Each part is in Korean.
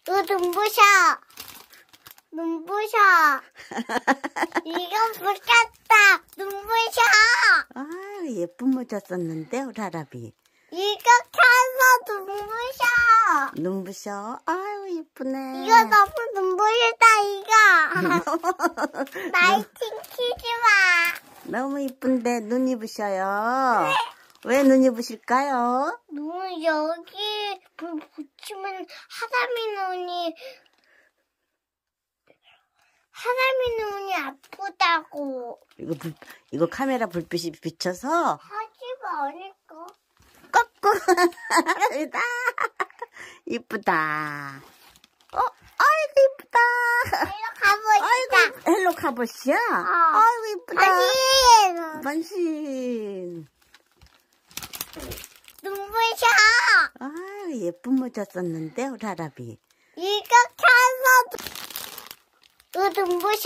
눈부셔. 눈부셔. 이거 불 같다. 눈부셔. 아, 예쁜 모자 썼는데, 우리 할아비. 이거 켜서 눈부셔. 눈부셔. 아유, 예쁘네. 이거 너무 눈부시다, 이거. 라이팅 켜지 마. 너무 이쁜데 눈이 부셔요. 왜 눈이 부실까요? 눈 여기 불 붙이면 하람이 눈이 아프다고. 이거 카메라 불빛이 비쳐서 하지 말까? 거꾸로 할아비다. 이쁘다. 아이고 이쁘다. 가보시다. 헬로 카봇이야? 아이고 이쁘다. 아니, 반신. 눈부셔. 아, 예쁜 모자 썼는데, 우리 할아비. 이거 켜서 눈부셔.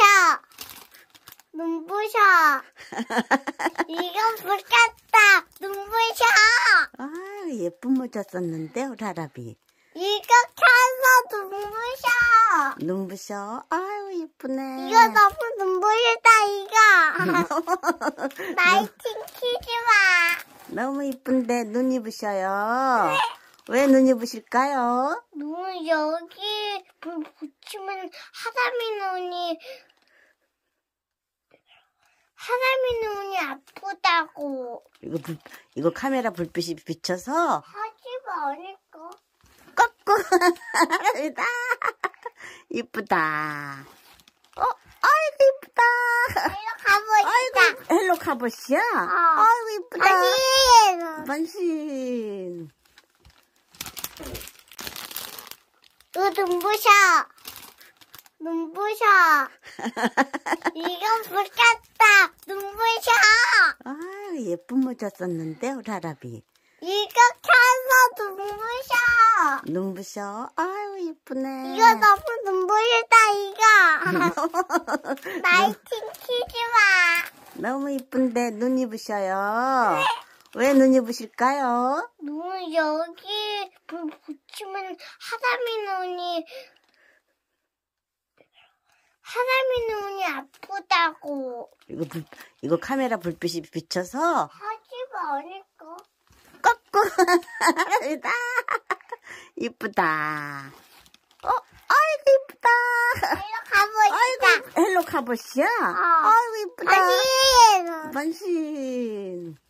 눈부셔. 이거 불 같다. 눈부셔. 아, 예쁜 모자 썼는데, 우리 할아비. 이거 켜서 눈부셔. 눈부셔. 아유, 예쁘네. 이거 너무 눈부시다, 이거. 라이팅 켜지 마. 너무 이쁜데 눈이 부셔요. 왜 눈이 부실까요? 눈 여기 불 붙이면 하람이 눈이 아프다고. 이거 카메라 불빛이 비쳐서 하지 말까? 거꾸로 할아비다. 이쁘다. 아이고 이쁘다. 가보시다. 아이고 헬로 카봇이야? 아이고 이쁘다. 아니, 반신. 눈부셔. 눈부셔. 이거 불 같다. 눈부셔. 아, 예쁜 모자 썼는데, 우리 할아비. 이거 켜서 눈부셔. 눈부셔. 아유, 예쁘네. 이거 너무 눈부시다, 이거. 라이팅 켜지 마. 너무 이쁜데 눈이 부셔요. 왜 눈이 부실까요? 눈 여기 불 붙이면 하람이 눈이 아프다고. 이거 카메라 불빛이 비쳐서 하지 말까? 거꾸로 할아비다. 이쁘다. 아이고 이쁘다. 가보시다. 헬로 카봇이야? 아이고 이쁘다. 아니, 반신.